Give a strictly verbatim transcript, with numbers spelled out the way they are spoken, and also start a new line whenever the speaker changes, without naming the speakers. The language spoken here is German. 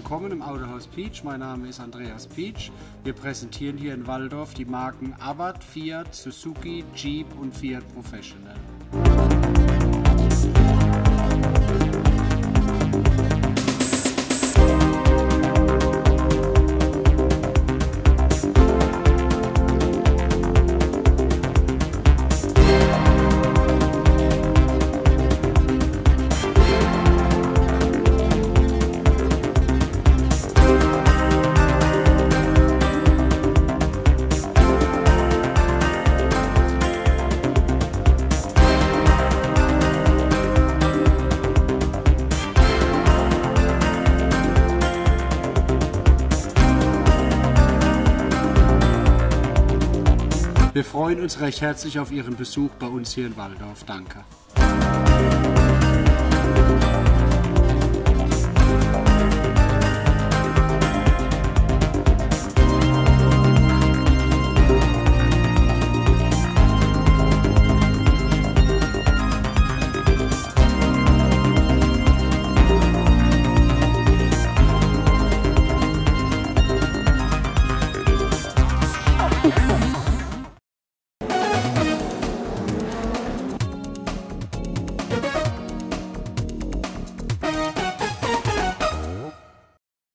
willkommen im Autohaus Pietsch. Mein Name ist Andreas Pietsch. Wir präsentieren hier in Walldorf die Marken Abarth, Fiat, Suzuki, Jeep und Fiat Professional. Wir freuen uns recht herzlich auf Ihren Besuch bei uns hier in Walldorf. Danke.